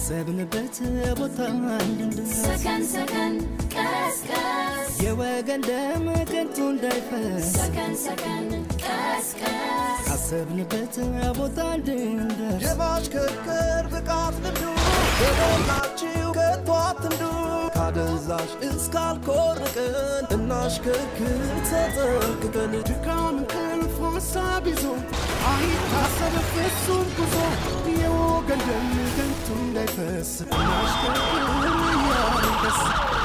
ካሰብንበት ቦታ እንድንደርስ ሰከን ሰከን ቀስቀስ የወገን ደም ከንቱ እንዳይፈስ ሰከን ሰከን ቀስቀስ ካሰብንበት ቦታ እንድንደርስ የማሽከርከር ብቃት ልምዱ በሞላችሁ ከቶ አትንዱ ካደንዛዥ እስከ አልኮል ርቀን እናሽከርክር ተጠንቅቀን ድካም እንቅልፍ ሀሳብ ይዞ አይታሰብ ፍጹም ጉዞ የወገን ደም ከንቱ እንዳይፈስ እናሽከርክር እያልን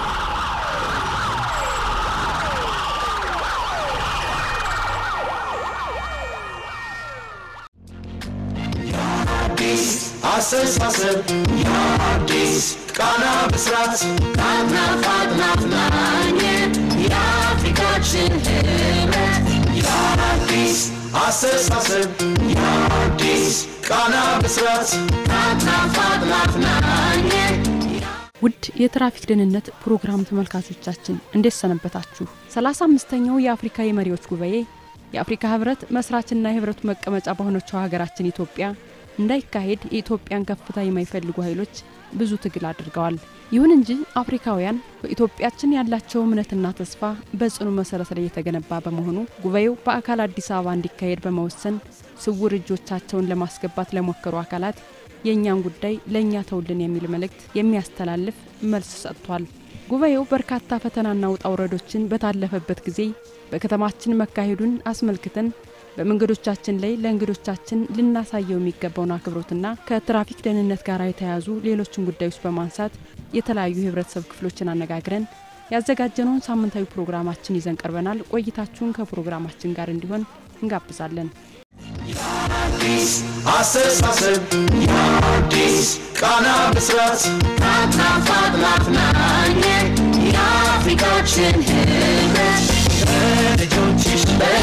አስተሳሰብ የአዲስ ቃና ብስራት ካናፋት ማግኘት የአፍሪካችን ህብረት የአዲስ አስተሳሰብ የአዲስ ቃና ብስራት ካናፋት ማግኘት ውድ የትራፊክ ደህንነት ፕሮግራም ተመልካቾቻችን እንዴት ሰነበታችሁ? 35ኛው የአፍሪካ የመሪዎች ጉባኤ የአፍሪካ ህብረት መስራችና የህብረቱ መቀመጫ በሆነችው ሀገራችን ኢትዮጵያ እንዳይካሄድ የኢትዮጵያን ከፍታ የማይፈልጉ ኃይሎች ብዙ ትግል አድርገዋል። ይሁን እንጂ አፍሪካውያን በኢትዮጵያችን ያላቸው እምነትና ተስፋ በጽኑ መሰረት ላይ የተገነባ በመሆኑ ጉባኤው በአካል አዲስ አበባ እንዲካሄድ በመወሰን ስውር እጆቻቸውን ለማስገባት ለሞከሩ አካላት የኛን ጉዳይ ለኛ ተውልን የሚል መልእክት የሚያስተላልፍ መልስ ሰጥቷል። ጉባኤው በርካታ ፈተናና ውጣ ውረዶችን በታለፈበት ጊዜ በከተማችን መካሄዱን አስመልክተን በመንገዶቻችን ላይ ለእንግዶቻችን ልናሳየው የሚገባውን አክብሮትና ከትራፊክ ደህንነት ጋር የተያዙ ሌሎችን ጉዳዮች በማንሳት የተለያዩ የህብረተሰብ ክፍሎችን አነጋግረን ያዘጋጀነውን ሳምንታዊ ፕሮግራማችን ይዘን ቀርበናል። ቆይታችሁን ከፕሮግራማችን ጋር እንዲሆን እንጋብዛለን። የአዲስ አስተሳሰብ የአዲስ ቃና ብስራት ካናፋት ማግኘት የአፍሪካችን ህብረት በልጆችሽ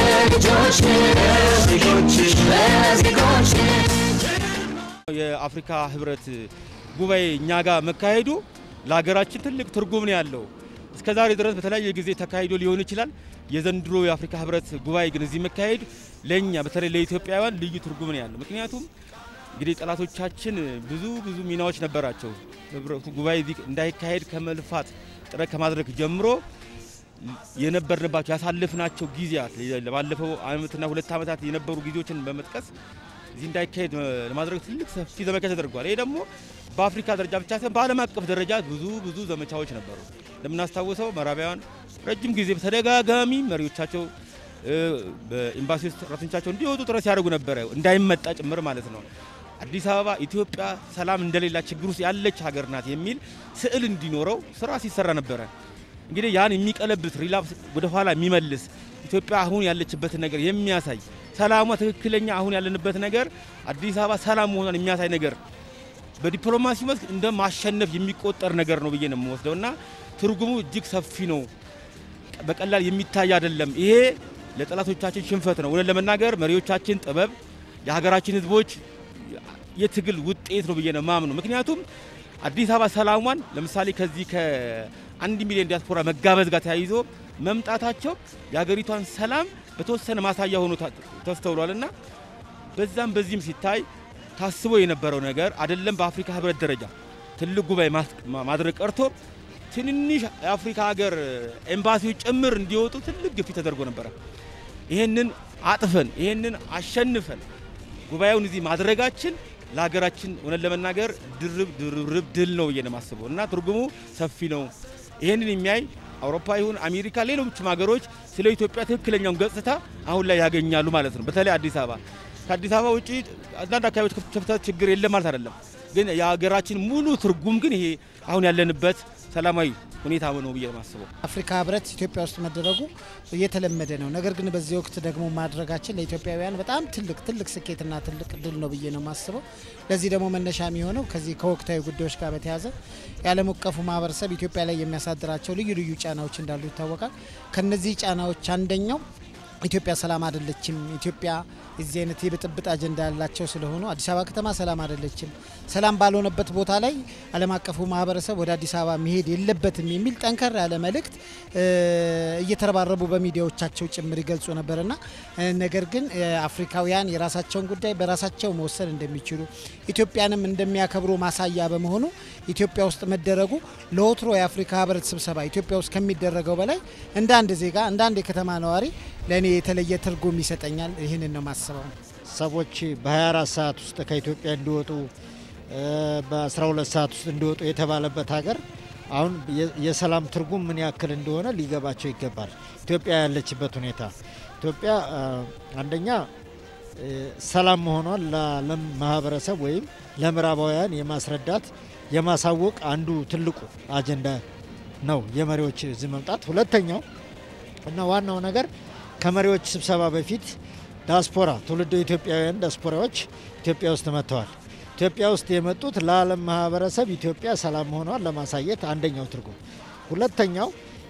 የአፍሪካ ህብረት ጉባኤ እኛ ጋር መካሄዱ ለሀገራችን ትልቅ ትርጉም ነው ያለው። እስከዛሬ ድረስ በተለያየ ጊዜ ተካሂዶ ሊሆን ይችላል። የዘንድሮ የአፍሪካ ህብረት ጉባኤ ግን እዚህ መካሄድ ለኛ በተለይ ለኢትዮጵያውያን ልዩ ትርጉም ነው ያለው። ምክንያቱም እንግዲህ ጠላቶቻችን ብዙ ሚናዎች ነበራቸው። ህብረቱ ጉባኤ እንዳይካሄድ ከመልፋት ጥረት ከማድረግ ጀምሮ የነበርንባቸው ያሳለፍናቸው ጊዜያት ለባለፈው ዓመትና 2 ዓመታት የነበሩ ጊዜዎችን በመጥቀስ እዚህ እንዳይካሄድ ለማድረግ ትልቅ ሰፊ ዘመቻ ተደርጓል። ይሄ ደግሞ በአፍሪካ ደረጃ ብቻ ሳይሆን በዓለም አቀፍ ደረጃ ብዙ ዘመቻዎች ነበሩ። ለምናስታውሰው ምዕራባውያን ረጅም ጊዜ በተደጋጋሚ መሪዎቻቸው በኤምባሲ ውስጥ ሰራተኞቻቸው እንዲወጡ ጥረት ሲያደርጉ ነበር፣ እንዳይመጣ ጭምር ማለት ነው። አዲስ አበባ ኢትዮጵያ ሰላም እንደሌላ ችግር ውስጥ ያለች ሀገር ናት የሚል ስዕል እንዲኖረው ስራ ሲሰራ ነበር። እንግዲህ ያን የሚቀለብስ ሪላፕስ ወደ ኋላ የሚመልስ ኢትዮጵያ አሁን ያለችበት ነገር የሚያሳይ ሰላሟ ትክክለኛ አሁን ያለንበት ነገር አዲስ አበባ ሰላም መሆኗን የሚያሳይ ነገር በዲፕሎማሲ መስክ እንደ ማሸነፍ የሚቆጠር ነገር ነው ብዬ ነው የምወስደውና ትርጉሙ እጅግ ሰፊ ነው። በቀላል የሚታይ አይደለም። ይሄ ለጠላቶቻችን ሽንፈት ነው። ወለ ለመናገር መሪዎቻችን ጥበብ የሀገራችን ህዝቦች የትግል ውጤት ነው ብዬ ነው ማምነው። ምክንያቱም አዲስ አበባ ሰላሟን ለምሳሌ ከዚህ ከ1 ሚሊዮን ዲያስፖራ መጋበዝ ጋር ተያይዞ መምጣታቸው የሀገሪቷን ሰላም በተወሰነ ማሳያ ሆኖ ተስተውሏልና በዚህም ሲታይ ታስቦ የነበረው ነገር አይደለም። በአፍሪካ ህብረት ደረጃ ትልቅ ጉባኤ ማድረግ ቀርቶ ትንንሽ የአፍሪካ ሀገር ኤምባሲዎች ጭምር እንዲወጡ ትልቅ ግፊት ተደርጎ ነበር። ይሄንን አጥፈን ይሄንን አሸንፈን ጉባኤውን እዚህ ማድረጋችን ለሀገራችን ሆነ ለመናገር ድርብ ድል ነው የነማስበው እና ትርጉሙ ሰፊ ነው። ይሄንን የሚያይ አውሮፓ ይሁን አሜሪካ ሌሎችም ሀገሮች ስለ ኢትዮጵያ ትክክለኛውን ገጽታ አሁን ላይ ያገኛሉ ማለት ነው። በተለይ አዲስ አበባ ከአዲስ አበባ ውጪ አንዳንድ አካባቢዎች ከፍተኛ ችግር የለም ማለት አይደለም፣ ግን የሀገራችን ሙሉ ትርጉም ግን ይሄ አሁን ያለንበት ሰላማዊ ሁኔታ ነው ብዬ ማስበው። አፍሪካ ህብረት ኢትዮጵያ ውስጥ መደረጉ እየተለመደ ነው። ነገር ግን በዚህ ወቅት ደግሞ ማድረጋችን ለኢትዮጵያውያን በጣም ትልቅ ስኬትና ትልቅ ድል ነው ብዬ ነው ማስበው። ለዚህ ደግሞ መነሻ የሚሆነው ከዚህ ከወቅታዊ ጉዳዮች ጋር በተያያዘ የዓለም አቀፉ ማህበረሰብ ኢትዮጵያ ላይ የሚያሳድራቸው ልዩ ጫናዎች እንዳሉ ይታወቃል። ከነዚህ ጫናዎች አንደኛው ኢትዮጵያ ሰላም አይደለችም ኢትዮጵያ እዚህ አይነት የብጥብጥ አጀንዳ ያላቸው ስለሆነ አዲስ አበባ ከተማ ሰላም አይደለችም ሰላም ባልሆነበት ቦታ ላይ ዓለም አቀፉ ማህበረሰብ ወደ አዲስ አበባ መሄድ የለበትም የሚል ጠንከር ያለ መልእክት እየተረባረቡ በሚዲያዎቻቸው ጭምር ይገልጹ ነበርና ነገር ግን አፍሪካውያን የራሳቸውን ጉዳይ በራሳቸው መወሰን እንደሚችሉ ኢትዮጵያንም እንደሚያከብሩ ማሳያ በመሆኑ ኢትዮጵያ ውስጥ መደረጉ ለወትሮ የአፍሪካ ህብረት ስብሰባ ኢትዮጵያ ውስጥ ከሚደረገው በላይ እንደ አንድ ዜጋ እንደ አንድ የከተማ ነዋሪ ለኔ የተለየ ትርጉም ይሰጠኛል ይሄንን ነው ማስበው ሰዎች በ24 ሰዓት ውስጥ ከኢትዮጵያ እንዲወጡ በ12 ሰዓት ውስጥ እንዲወጡ የተባለበት ሀገር አሁን የሰላም ትርጉም ምን ያክል እንደሆነ ሊገባቸው ይገባል ኢትዮጵያ ያለችበት ሁኔታ ኢትዮጵያ አንደኛ ሰላም መሆኗን ለማህበረሰብ ወይም ለምዕራባውያን የማስረዳት የማሳወቅ አንዱ ትልቁ አጀንዳ ነው የመሪዎች እዚህ መምጣት ሁለተኛው እና ዋናው ነገር ከመሪዎች ስብሰባ በፊት ዲያስፖራ ትውልደ ኢትዮጵያውያን ዲያስፖራዎች ኢትዮጵያ ውስጥ መጥተዋል ኢትዮጵያ ውስጥ የመጡት ለዓለም ማህበረሰብ ኢትዮጵያ ሰላም መሆኗን ለማሳየት አንደኛው ትርጉም ሁለተኛው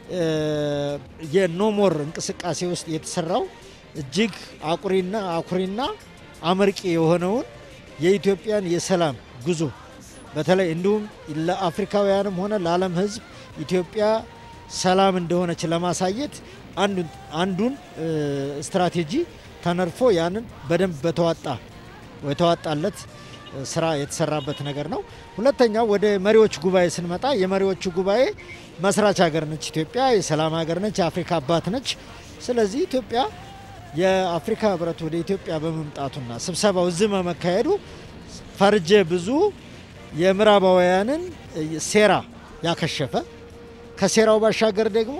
የኖሞር እንቅስቃሴ ውስጥ የተሰራው እጅግ አኩሪና አመርቂ የሆነውን የኢትዮጵያን የሰላም ጉዞ በተለይ እንዲሁም ለአፍሪካውያንም ሆነ ለዓለም ህዝብ ኢትዮጵያ ሰላም እንደሆነች ለማሳየት አንዱን ስትራቴጂ ተነርፎ ያንን በደንብ በተዋጣለት ስራ የተሰራበት ነገር ነው ሁለተኛው ወደ መሪዎች ጉባኤ ስንመጣ የመሪዎቹ ጉባኤ መስራች ሀገር ነች ኢትዮጵያ የሰላም ሀገር ነች የአፍሪካ አባት ነች ስለዚህ ኢትዮጵያ የአፍሪካ ህብረት ወደ ኢትዮጵያ በመምጣቱና ስብሰባው እዚህ መካሄዱ ፈርጀ ብዙ የምዕራባውያንን ሴራ ያከሸፈ ከሴራው ባሻገር ደግሞ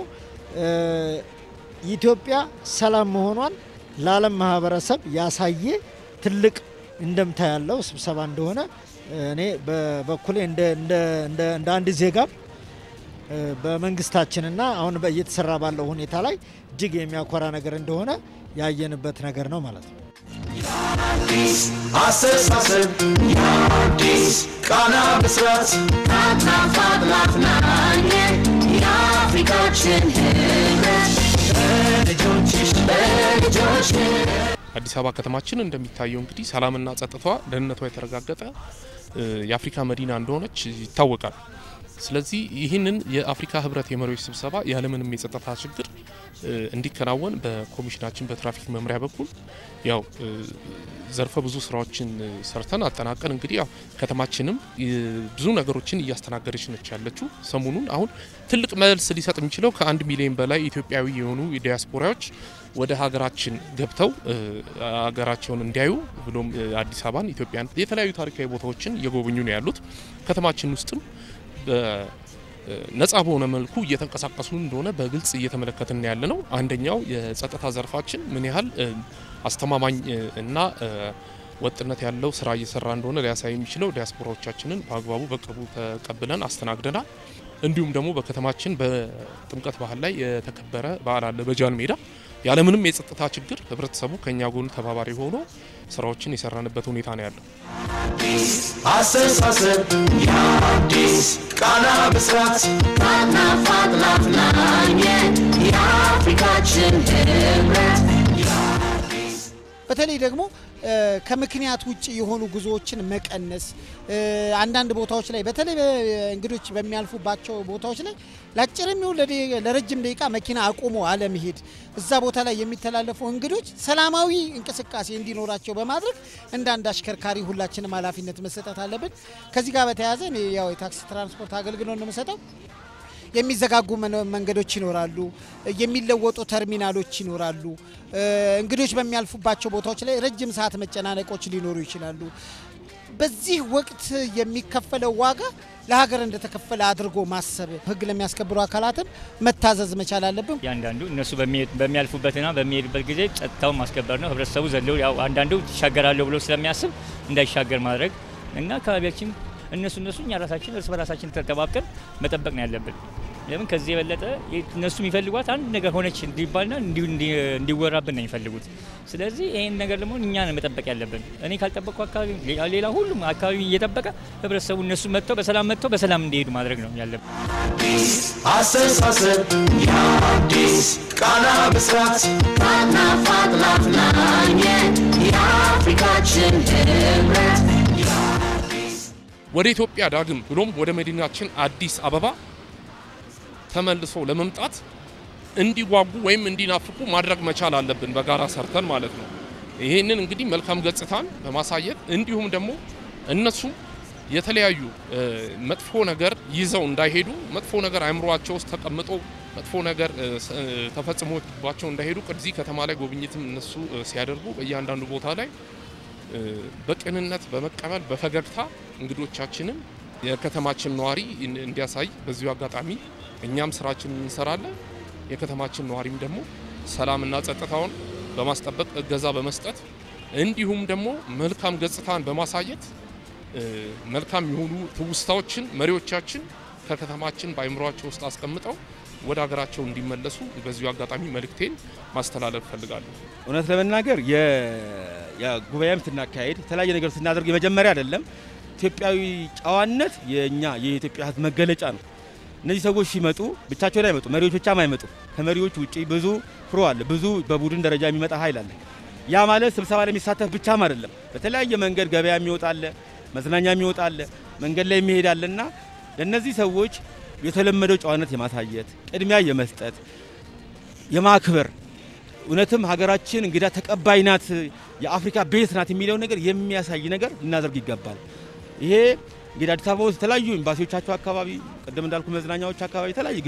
ኢትዮጵያ ሰላም መሆኗን ለዓለም ማህበረሰብ ያሳየ ትልቅ እንደምታ ያለው ስብሰባ እንደሆነ እኔ በበኩሌ እንደ አንድ ዜጋ በመንግስታችንና አሁን በየተሰራ ባለው ሁኔታ ላይ እጅግ የሚያኮራ ነገር እንደሆነ ያየንበት ነገር ነው ማለት ነው የአዲስ አስተሳሰብ የአዲስ ቃና ብስራት ካትናፋት ናፍናኝ የአፍሪካችን ህብረት በልጆች አዲስ አበባ ከተማችን እንደሚታየው እንግዲህ ሰላምና ጸጥታዋ ደህንነቷ የተረጋገጠ የአፍሪካ መዲና እንደሆነች ይታወቃል ስለዚህ ይህንን የአፍሪካ ህብረት የመሪዎች ስብሰባ ያለምንም የጸጥታ ችግር እንዲከናወን በኮሚሽናችን በትራፊክ መምሪያ በኩል ያው ዘርፈ ብዙ ስራዎችን ሰርተን አጠናቀን እንግዲህ ያው ከተማችንም ብዙ ነገሮችን እያስተናገደች ነች ያለችው ሰሞኑን አሁን ትልቅ መልስ ሊሰጥ የሚችለው ከ1 ሚሊዮን በላይ ኢትዮጵያዊ የሆኑ ዲያስፖራዎች ወደ ሀገራችን ገብተው ሀገራቸውን እንዲያዩ ብሎም አዲስ አበባን ኢትዮጵያን የተለያዩ ታሪካዊ ቦታዎችን እየጎበኙ ነው ያሉት ከተማችን ውስጥም ነጻ በሆነ መልኩ እየተንቀሳቀሱ እንደሆነ በግልጽ እየተመለከትን ያለነው አንደኛው የጸጥታ ዘርፋችን ምን ያህል አስተማማኝ እና ወጥነት ያለው ስራ እየሰራ እንደሆነ ሊያሳይ የሚችለው ዲያስፖራዎቻችንን በአግባቡ በቅርቡ ተቀብለን አስተናግደናል እንዲሁም ደግሞ በከተማችን በጥምቀት ባህል ላይ የተከበረ በዓል አለ በጃን ሜዳ ያለምንም የጸጥታ ችግር ህብረተሰቡ ከኛ ጎን ተባባሪ ሆኖ ስራዎችን የሰራንበት ሁኔታ ነው ያለው አስተሳሰብ የአዲስ ቃና ብስራት ካትናፋት ናፍናኝ የአፍሪካችን ህብረት በተለይ ደግሞ ከምክንያት ውጪ የሆኑ ጉዞዎችን መቀነስ አንዳንድ ቦታዎች ላይ በተለይ እንግዶች በሚያልፉባቸው ቦታዎች ላይ ለአጭርም ይሁን ለረጅም ደቂቃ መኪና አቆሞ አለመሄድ እዛ ቦታ ላይ የሚተላለፉ እንግዶች ሰላማዊ እንቅስቃሴ እንዲኖራቸው በማድረግ እንደ አንድ አሽከርካሪ ሁላችንም ኃላፊነት መስጠት አለብን ከዚህ ጋር በተያያዘ ያው የታክሲ ትራንስፖርት አገልግሎት ነው መስጠው የሚዘጋጉ መንገዶች ይኖራሉ የሚለወጡ ተርሚናሎች ይኖራሉ እንግዶች በሚያልፉባቸው ቦታዎች ላይ ረጅም ሰዓት መጨናነቆች ሊኖሩ ይችላሉ በዚህ ወቅት የሚከፈለው ዋጋ ለሀገር እንደተከፈለ አድርጎ ማሰብ ህግ ለሚያስከብሩ አካላትን መታዘዝ መቻል አለብን ያንዳንዱ እነሱ በሚያልፉበትና በሚሄዱበት ጊዜ ጸጥታውን ማስከበር ነው ህብረተሰቡ ዘለው ያው አንዳንዱ ይሻገራሉ ብሎ ስለሚያስብ እንዳይሻገር ማድረግ እና አካባቢያችን እነሱ እኛ ራሳችን እርስ በራሳችን ተጠባብቀን መጠበቅ ነው ያለብን ለምን ከዚህ የበለጠ እነሱ የሚፈልጓት አንድ ነገር ሆነች እንዲባልና እንዲወራብን ነው የሚፈልጉት። ስለዚህ ይሄን ነገር ደግሞ እኛ ነን መጠበቅ ያለብን። እኔ ካልጠበቅኩ አካባቢ ሌላ ሁሉም አካባቢ እየጠበቀ ህብረተሰቡ እነሱ መጥተው በሰላም እንዲሄዱ ማድረግ ነው ያለብን። አስተሳሰብ የአዲስ ቃና ብስራት ታናፋቅ ላፍናኝ የአፍሪካችን ህብረት ወደ ኢትዮጵያ ዳግም ብሎም ወደ መዲናችን አዲስ አበባ ተመልሶ ለመምጣት እንዲጓጉ ወይም እንዲናፍቁ ማድረግ መቻል አለብን በጋራ ሰርተን ማለት ነው። ይሄንን እንግዲህ መልካም ገጽታን በማሳየት እንዲሁም ደግሞ እነሱ የተለያዩ መጥፎ ነገር ይዘው እንዳይሄዱ መጥፎ ነገር አእምሮአቸው ውስጥ ተቀምጦ መጥፎ ነገር ተፈጽሞባቸው እንዳይሄዱ እዚህ ከተማ ላይ ጉብኝትም እነሱ ሲያደርጉ በእያንዳንዱ ቦታ ላይ በቅንነት በመቀበል በፈገግታ እንግዶቻችንን የከተማችን ነዋሪ እንዲያሳይ በዚሁ አጋጣሚ እኛም ስራችንን እንሰራለን። የከተማችን ነዋሪም ደግሞ ሰላምና ጸጥታውን በማስጠበቅ እገዛ በመስጠት እንዲሁም ደግሞ መልካም ገጽታን በማሳየት መልካም የሆኑ ትውስታዎችን መሪዎቻችን ከከተማችን በአይምሮአቸው ውስጥ አስቀምጠው ወደ ሀገራቸው እንዲመለሱ በዚሁ አጋጣሚ መልእክቴን ማስተላለፍ ፈልጋለሁ። እውነት ለመናገር የጉባኤም ስናካሄድ የተለያየ ነገር ስናደርግ የመጀመሪያ አይደለም። ኢትዮጵያዊ ጨዋነት የኢትዮጵያ ሕዝብ መገለጫ ነው። እነዚህ ሰዎች ሲመጡ ብቻቸውን አይመጡ፣ መሪዎች ብቻም አይመጡ። ከመሪዎች ውጪ ብዙ ፍሮ አለ፣ ብዙ በቡድን ደረጃ የሚመጣ ኃይል አለ። ያ ማለት ስብሰባ ላይ የሚሳተፍ ብቻም አይደለም። በተለያየ መንገድ ገበያ የሚወጣለ፣ መዝናኛ የሚወጣለ፣ መንገድ ላይ የሚሄዳለና ለነዚህ ሰዎች የተለመደው ጨዋነት የማሳየት ቅድሚያ የመስጠት የማክበር እውነትም ሀገራችን እንግዳ ተቀባይ ናት፣ የአፍሪካ ቤት ናት የሚለው ነገር የሚያሳይ ነገር ልናደርግ ይገባል። ይሄ እንግዲህ አዲስ አበባ ውስጥ የተለያዩ ኤምባሲዎቻቸው አካባቢ ቅድም እንዳልኩ መዝናኛዎች አካባቢ የተለያዩ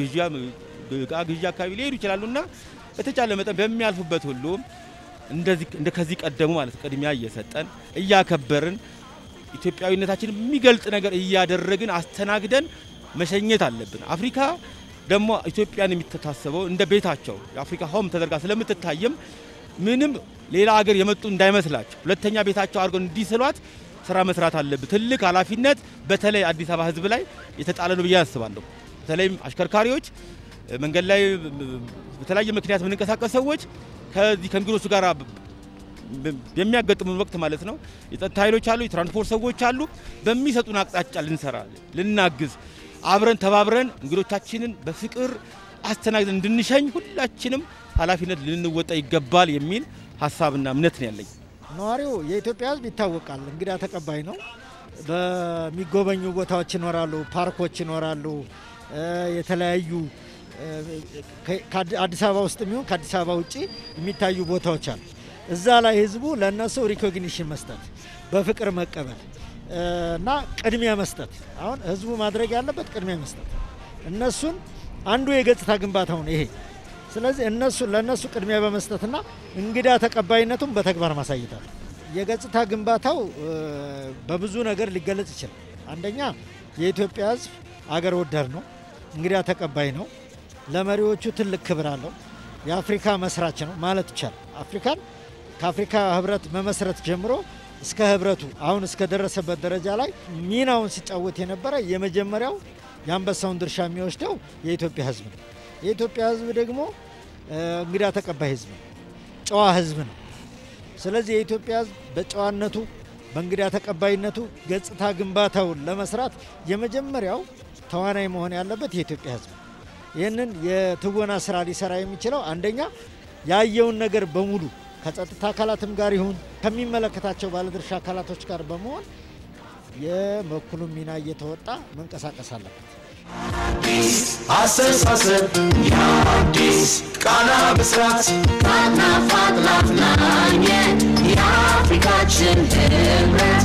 ግዢ አካባቢ ሊሄዱ ይችላሉና በተቻለ መጠን በሚያልፉበት ሁሉ እንደ ከዚህ ቀደሙ ማለት ቅድሚያ እየሰጠን እያከበርን ኢትዮጵያዊነታችን የሚገልጽ ነገር እያደረግን አስተናግደን መሸኘት አለብን። አፍሪካ ደግሞ ኢትዮጵያን የሚተሳሰበው እንደ ቤታቸው የአፍሪካ ሆም ተደርጋ ስለምትታየም ምንም ሌላ ሀገር የመጡ እንዳይመስላቸው ሁለተኛ ቤታቸው አድርገው እንዲስሏት ስራ መስራት አለብን። ትልቅ ኃላፊነት በተለይ አዲስ አበባ ህዝብ ላይ የተጣለ ነው ብዬ አስባለሁ። በተለይም አሽከርካሪዎች መንገድ ላይ በተለያየ ምክንያት የምንንቀሳቀስ ሰዎች ከዚህ ከእንግዶቹ ጋር የሚያጋጥሙን ወቅት ማለት ነው የጸጥታ ኃይሎች አሉ፣ የትራንስፖርት ሰዎች አሉ። በሚሰጡን አቅጣጫ ልንሰራ ልናግዝ አብረን ተባብረን እንግዶቻችንን በፍቅር አስተናግደን እንድንሸኝ ሁላችንም ኃላፊነት ልንወጣ ይገባል የሚል ሐሳብና እምነት ነው ያለኝ። ነዋሪው የኢትዮጵያ ህዝብ ይታወቃል፣ እንግዳ ተቀባይ ነው። በሚጎበኙ ቦታዎች ይኖራሉ፣ ፓርኮች ይኖራሉ፣ የተለያዩ ከአዲስ አበባ ውስጥ የሚሆን ከአዲስ አበባ ውጪ የሚታዩ ቦታዎች አሉ። እዛ ላይ ህዝቡ ለነሱ ሪኮግኒሽን መስጠት፣ በፍቅር መቀበል እና ቅድሚያ መስጠት። አሁን ህዝቡ ማድረግ ያለበት ቅድሚያ መስጠት እነሱን አንዱ የገጽታ ግንባታው ነው ይሄ። ስለዚህ ለነሱ ቅድሚያ በመስጠትና እንግዳ ተቀባይነቱን በተግባር ማሳየታል። የገጽታ ግንባታው በብዙ ነገር ሊገለጽ ይችላል። አንደኛ የኢትዮጵያ ህዝብ አገር ወዳድ ነው፣ እንግዳ ተቀባይ ነው፣ ለመሪዎቹ ትልቅ ክብር አለው፣ የአፍሪካ መስራች ነው ማለት ይቻላል። አፍሪካን ከአፍሪካ ህብረት መመስረት ጀምሮ እስከ ህብረቱ አሁን እስከ ደረሰበት ደረጃ ላይ ሚናውን ሲጫወት የነበረ የመጀመሪያው የአንበሳውን ድርሻ የሚወስደው የኢትዮጵያ ህዝብ ነው። የኢትዮጵያ ህዝብ ደግሞ እንግዳ ተቀባይ ህዝብ ነው፣ ጨዋ ህዝብ ነው። ስለዚህ የኢትዮጵያ ህዝብ በጨዋነቱ በእንግዳ ተቀባይነቱ ገጽታ ግንባታውን ለመስራት የመጀመሪያው ተዋናይ መሆን ያለበት የኢትዮጵያ ህዝብ። ይህንን የትወና ስራ ሊሰራ የሚችለው አንደኛ ያየውን ነገር በሙሉ ከጸጥታ አካላትም ጋር ይሁን ከሚመለከታቸው ባለድርሻ አካላቶች ጋር በመሆን የበኩሉን ሚና እየተወጣ መንቀሳቀስ አለበት። አስተሳሰብ የአዲስ ቃና ብስራት ታናፋቅ ላፍናኝ የአፍሪካችን ህብረት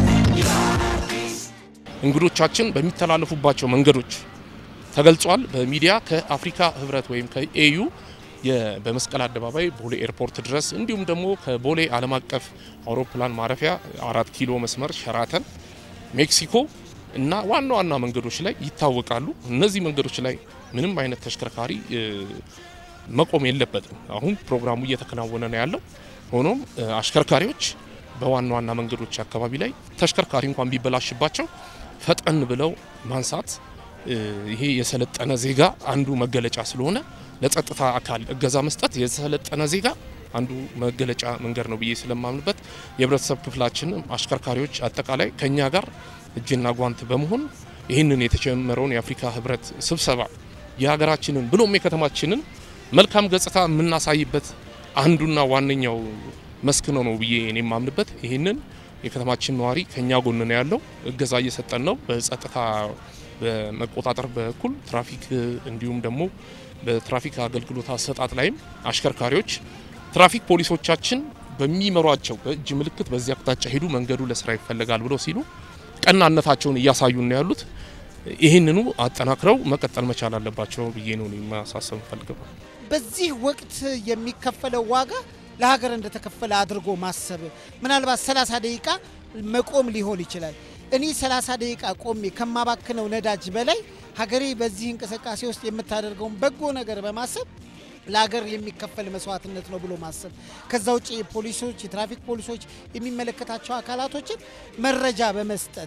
እንግዶቻችን በሚተላለፉባቸው መንገዶች ተገልጿል። በሚዲያ ከአፍሪካ ህብረት ወይም ከኤዩ በመስቀል አደባባይ ቦሌ ኤርፖርት ድረስ እንዲሁም ደግሞ ከቦሌ ዓለም አቀፍ አውሮፕላን ማረፊያ 4 ኪሎ መስመር ሸራተን ሜክሲኮ እና ዋና ዋና መንገዶች ላይ ይታወቃሉ። እነዚህ መንገዶች ላይ ምንም አይነት ተሽከርካሪ መቆም የለበትም። አሁን ፕሮግራሙ እየተከናወነ ነው ያለው። ሆኖም አሽከርካሪዎች በዋና ዋና መንገዶች አካባቢ ላይ ተሽከርካሪ እንኳን ቢበላሽባቸው ፈጠን ብለው ማንሳት ይሄ የሰለጠነ ዜጋ አንዱ መገለጫ ስለሆነ ለጸጥታ አካል እገዛ መስጠት የሰለጠነ ዜጋ አንዱ መገለጫ መንገድ ነው ብዬ ስለማምንበት የህብረተሰብ ክፍላችን አሽከርካሪዎች አጠቃላይ ከኛ ጋር እጅና ጓንት በመሆን ይህንን የተጀመረውን የአፍሪካ ህብረት ስብሰባ የሀገራችንን ብሎም የከተማችንን መልካም ገጽታ የምናሳይበት አንዱና ዋነኛው መስክ ነው ብዬ እኔ ማምንበት ይህንን የከተማችን ነዋሪ ከኛ ጎን ነው ያለው እገዛ እየሰጠን ነው በጸጥታ በመቆጣጠር በኩል ትራፊክ እንዲሁም ደግሞ በትራፊክ አገልግሎት አሰጣጥ ላይም አሽከርካሪዎች ትራፊክ ፖሊሶቻችን በሚመሯቸው በእጅ ምልክት በዚያ አቅጣጫ ሄዱ መንገዱ ለስራ ይፈልጋል ብለው ሲሉ ቀናነታቸውን እያሳዩን ነው ያሉት ይሄንኑ አጠናክረው መቀጠል መቻል አለባቸው ብዬ ነው ማሳሰብ ፈልገው በዚህ ወቅት የሚከፈለው ዋጋ ለሀገር እንደተከፈለ አድርጎ ማሰብ ምናልባት 30 ደቂቃ መቆም ሊሆን ይችላል እኔ 30 ደቂቃ ቆሜ ከማባክነው ነዳጅ በላይ ሀገሬ በዚህ እንቅስቃሴ ውስጥ የምታደርገው በጎ ነገር በማሰብ ለሀገር የሚከፈል መስዋዕትነት ነው ብሎ ማሰብ ከዛ ውጪ ፖሊሶች የትራፊክ ፖሊሶች የሚመለከታቸው አካላቶችን መረጃ በመስጠት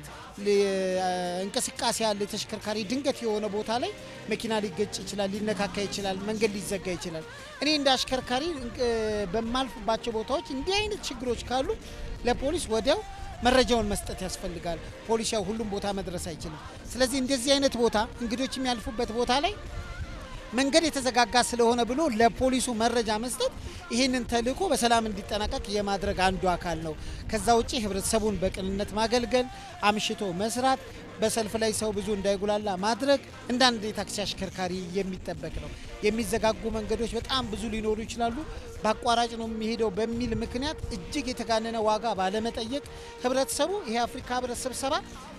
እንቅስቃሴ ያለ ተሽከርካሪ ድንገት የሆነ ቦታ ላይ መኪና ሊገጭ ይችላል ሊነካካ ይችላል መንገድ ሊዘጋ ይችላል እኔ እንደ አሽከርካሪ በማልፍባቸው ቦታዎች እንዲህ አይነት ችግሮች ካሉ ለፖሊስ ወዲያው መረጃውን መስጠት ያስፈልጋል ፖሊስ ያው ሁሉም ቦታ መድረስ አይችልም ስለዚህ እንደዚህ አይነት ቦታ እንግዶች የሚያልፉበት ቦታ ላይ መንገድ የተዘጋጋ ስለሆነ ብሎ ለፖሊሱ መረጃ መስጠት ይሄንን ተልእኮ በሰላም እንዲጠናቀቅ የማድረግ አንዱ አካል ነው ከዛ ውጪ ህብረተሰቡን በቅንነት ማገልገል አምሽቶ መስራት በሰልፍ ላይ ሰው ብዙ እንዳይጉላላ ማድረግ እንዳንድ የታክሲ አሽከርካሪ የሚጠበቅ ነው የሚዘጋጉ መንገዶች በጣም ብዙ ሊኖሩ ይችላሉ በአቋራጭ ነው የሚሄደው በሚል ምክንያት እጅግ የተጋነነ ዋጋ ባለመጠየቅ ህብረተሰቡ ይሄ አፍሪካ ህብረት ስብሰባ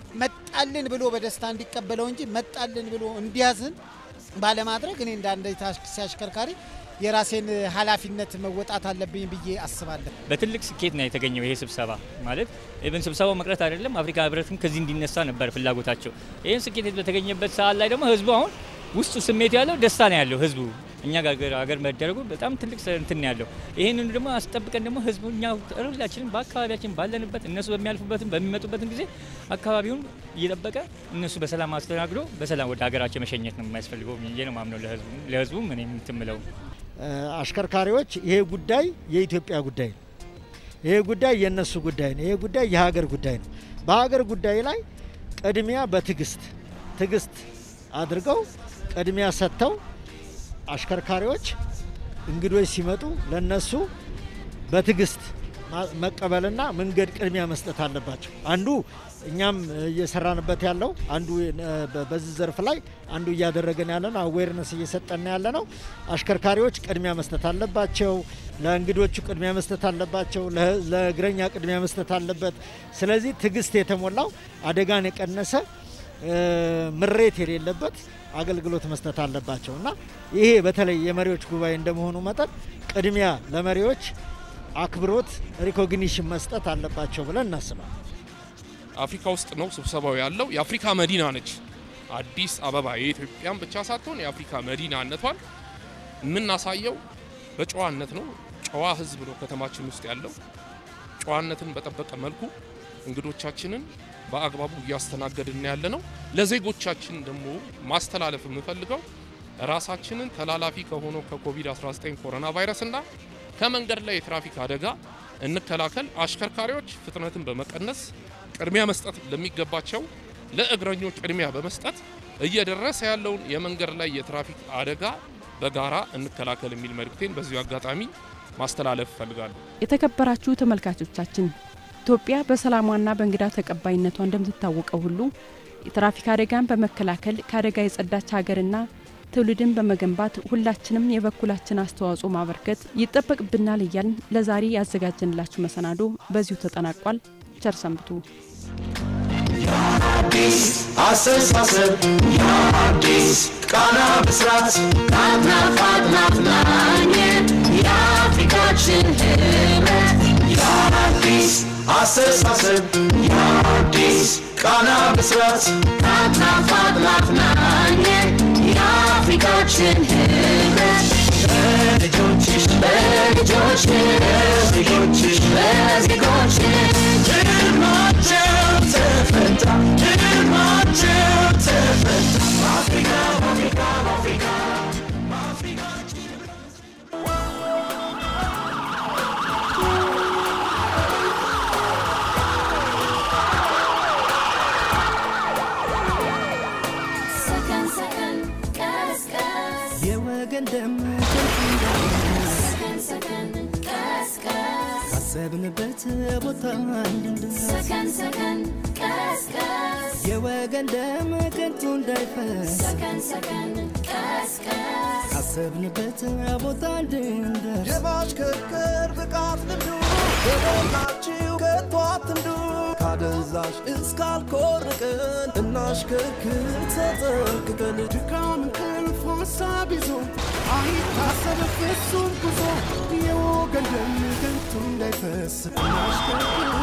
መጣልን ብሎ በደስታ እንዲቀበለው እንጂ መጣልን ብሎ እንዲያዝን ባለማድረግ እኔ እንዳንድ የታክሲ አሽከርካሪ የራሴን ኃላፊነት መወጣት አለብኝ ብዬ አስባለሁ በትልቅ ስኬት ነው የተገኘው ይሄ ስብሰባ ማለት ኢቭን ስብሰባው መቅረት አይደለም አፍሪካ ህብረትም ከዚህ እንዲነሳ ነበር ፍላጎታቸው ይሄን ስኬት በተገኘበት ሰዓት ላይ ደግሞ ህዝቡ አሁን ውስጡ ስሜት ያለው ደስታ ነው ያለው ህዝቡ እኛ ጋር ሀገር መደረጉ በጣም ትልቅ እንትን ያለው ይሄንን ደግሞ አስጠብቀን ደግሞ ህዝቡኛ ሁላችንም በአካባቢያችን ባለንበት እነሱ በሚያልፉበትም በሚመጡበትም ጊዜ አካባቢውን እየጠበቀ እነሱ በሰላም አስተናግዶ በሰላም ወደ ሀገራቸው መሸኘት ነው የማይፈልገው እንጂ ነው ማምነው ለህዝቡ ምን የምትምለው አሽከርካሪዎች ይሄ ጉዳይ የኢትዮጵያ ጉዳይ ነው ይሄ ጉዳይ የነሱ ጉዳይ ነው ይሄ ጉዳይ የሀገር ጉዳይ ነው በሀገር ጉዳይ ላይ ቅድሚያ በትግስት አድርገው ቅድሚያ ሰጥተው አሽከርካሪዎች እንግዶች ሲመጡ ለነሱ በትግስት መቀበልና መንገድ ቅድሚያ መስጠት አለባቸው አንዱ እኛም እየሰራንበት ያለው አንዱ በዚህ ዘርፍ ላይ አንዱ እያደረገን ያለነው አዌርነስ እየሰጠን ያለነው አሽከርካሪዎች ቅድሚያ መስጠት አለባቸው ለእንግዶቹ ቅድሚያ መስጠት አለባቸው ለእግረኛ ቅድሚያ መስጠት አለበት ስለዚህ ትግስት የተሞላው አደጋን የቀነሰ ምሬት የሌለበት አገልግሎት መስጠት አለባቸውና ይሄ በተለይ የመሪዎች ጉባኤ እንደመሆኑ መጠን ቅድሚያ ለመሪዎች አክብሮት ሪኮግኒሽን መስጠት አለባቸው ብለን እናስባለን አፍሪካ ውስጥ ነው ስብሰባው ያለው የአፍሪካ መዲና ነች አዲስ አበባ የኢትዮጵያን ብቻ ሳትሆን የአፍሪካ መዲናነቷን ምናሳየው በጨዋነት ነው ጨዋ ህዝብ ነው ከተማችን ውስጥ ያለው ጨዋነትን በተጠበቀ መልኩ እንግዶቻችንን በአግባቡ ያስተናገድን ያለ ነው ለዜጎቻችን ደግሞ ማስተላለፍ የምፈልገው ራሳችንን ተላላፊ ከሆነው ከኮቪድ-19 ኮሮና ቫይረስና ከመንገድ ላይ የትራፊክ አደጋ እንከላከል አሽከርካሪዎች ፍጥነትን በመቀነስ ቅድሚያ መስጠት ለሚገባቸው ለእግረኞች ቅድሚያ በመስጠት እየደረሰ ያለውን የመንገድ ላይ የትራፊክ አደጋ በጋራ እንከላከል የሚል መልእክቴን በዚሁ አጋጣሚ ማስተላለፍ ፈልጋለሁ የተከበራችሁ ተመልካቾቻችን ኢትዮጵያ በሰላሟና በእንግዳ ተቀባይነቷ እንደምትታወቀው ሁሉ የትራፊክ አደጋን በመከላከል ከአደጋ የጸዳች ሀገርና ትውልድን በመገንባት ሁላችንም የበኩላችን አስተዋጽኦ ማበርከት ይጠበቅብናል እያልን ለዛሬ ያዘጋጀንላችሁ መሰናዶ በዚሁ ተጠናቋል ቸር ሰንብቱ የአዲስ አስተሳሰብ የአዲስ ቃና ብስራት ናፍናኝ የአፍሪካችን ህብረት የአዲስ አስተሳሰብ የአዲስ ቃና ብስራት ናፍናኝ የአፍሪካችን ህብረት በልጆችሽ ህልማቸው ተፈታ ቦታ እንድንደርስ ሰከን ሰከን ቀስ ቀስ የወገን ደም ከንቱ እንዳይፈስ ሰከን ሰከን ቀስ ቀስ ካሰብንበት ቦታ እንድንደርስ የማሽከርከር ብቃት ልምዱ በሞላችሁ ከቶ አትንዱ ካደንዛዥ እስካልኮርቅን እናሽከርክር ተጠንቅቀን ድካም እንቅልፍ ሀሳብ ይዞ አይታሰብ ፍጹም ጉዞ የወገን ደም ከንቱ እንዳይፈስ እናሽከርክር